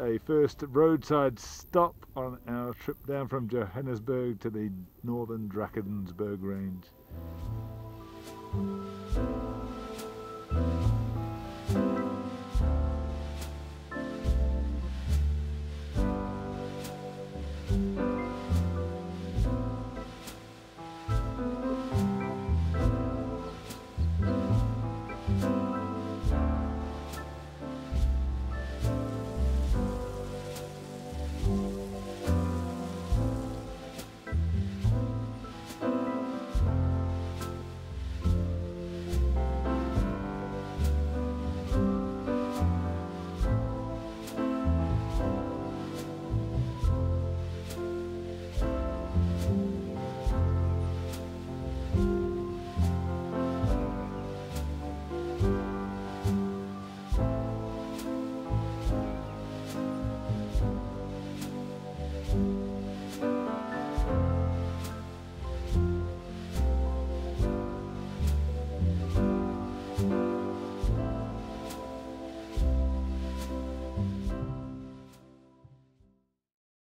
a first roadside stop on our trip down from Johannesburg to the Northern Drakensberg Range.